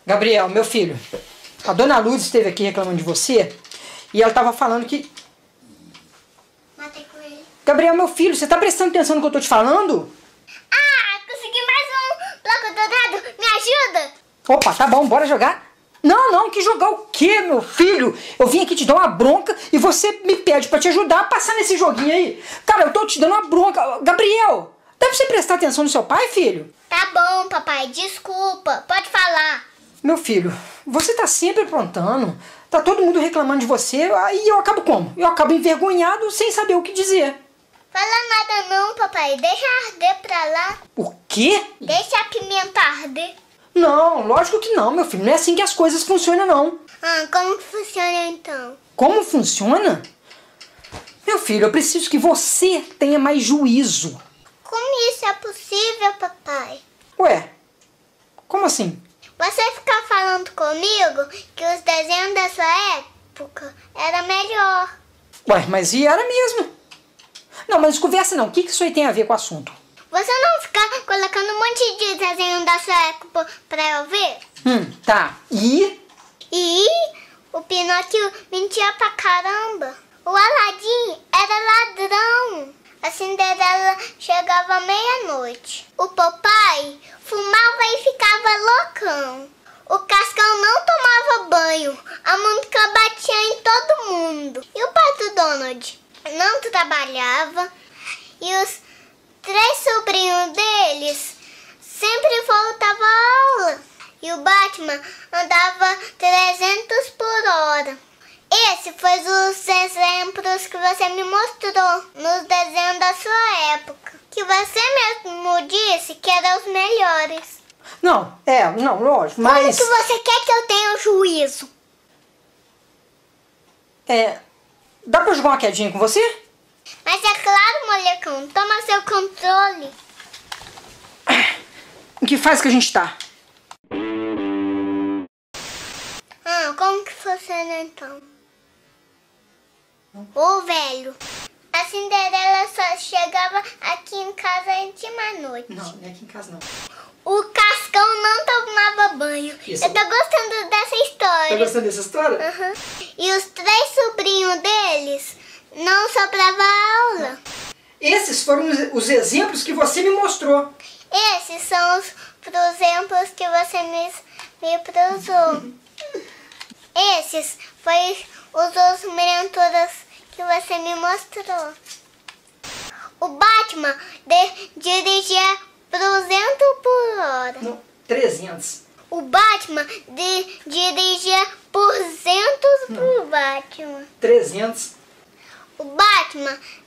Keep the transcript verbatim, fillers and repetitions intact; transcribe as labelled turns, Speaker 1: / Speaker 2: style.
Speaker 1: Gabriel, meu filho, a dona Lourdes esteve aqui reclamando de você e ela estava falando que...
Speaker 2: Matei com ele.
Speaker 1: Gabriel, meu filho, você tá prestando atenção no que eu tô te falando?
Speaker 2: Ah, consegui mais um bloco dourado. Me ajuda?
Speaker 1: Opa, tá bom, bora jogar? Não, não, que jogar o quê, meu filho? Eu vim aqui te dar uma bronca e você me pede pra te ajudar a passar nesse joguinho aí. Cara, eu tô te dando uma bronca. Gabriel, dá pra você prestar atenção no seu pai, filho?
Speaker 2: Tá bom, papai, desculpa. Pode falar.
Speaker 1: Meu filho, você tá sempre aprontando. Tá todo mundo reclamando de você. Aí eu acabo como? Eu acabo envergonhado sem saber o que dizer.
Speaker 2: Fala nada não, papai. Deixa arder pra lá.
Speaker 1: O quê?
Speaker 2: Deixa a pimenta arder.
Speaker 1: Não, lógico que não, meu filho. Não é assim que as coisas funcionam, não.
Speaker 2: Ah, como que funciona então?
Speaker 1: Como funciona? Meu filho, eu preciso que você tenha mais juízo.
Speaker 2: Como isso é possível, papai?
Speaker 1: Ué, como assim?
Speaker 2: Você ficar falando comigo que os desenhos da sua época era melhor.
Speaker 1: Ué, mas e era mesmo? Não, mas conversa não. O que que isso aí tem a ver com o assunto?
Speaker 2: Você não ficar colocando um monte de desenho da sua época pra eu ver?
Speaker 1: Hum, tá. E?
Speaker 2: E o Pinóquio mentia pra caramba. O Aladim era ladrão. A Cinderela chegava meia-noite. O papai fumava e ficava loucão. O Cascão não tomava banho. A Mônica batia em todo mundo. E o Pato Donald não trabalhava. E os três sobrinhos deles sempre voltavam à aula. E o Batman andava trezentos por hora. Esse foi os exemplos que você me mostrou nos desenhos da sua época. Que você mesmo disse que eram os melhores.
Speaker 1: Não, é, não, lógico, mas...
Speaker 2: Como que você quer que eu tenha juízo?
Speaker 1: É, dá pra jogar uma quedinha com você?
Speaker 2: Mas é claro, molecão, toma seu controle.
Speaker 1: Em que fase que a gente tá?
Speaker 2: Ah, como que funciona então? Ô, velho, a Cinderela só chegava aqui em casa de uma noite.
Speaker 1: Não, não é aqui em casa não.
Speaker 2: O Cascão não tomava banho.
Speaker 1: Isso.
Speaker 2: Eu tô gostando dessa história.
Speaker 1: Tá gostando dessa história?
Speaker 2: Uhum. E os três sobrinhos deles não sobravam aula.
Speaker 1: Esses foram os, os exemplos que você me mostrou.
Speaker 2: Esses são os exemplos que você me, me prosou. Esses foram os os miniaturas que você me mostrou. O Batman de, dirigia duzentos por hora.
Speaker 1: Não, trezentos.
Speaker 2: O Batman de, dirigia por duzentos por Batman.
Speaker 1: trezentos.
Speaker 2: O Batman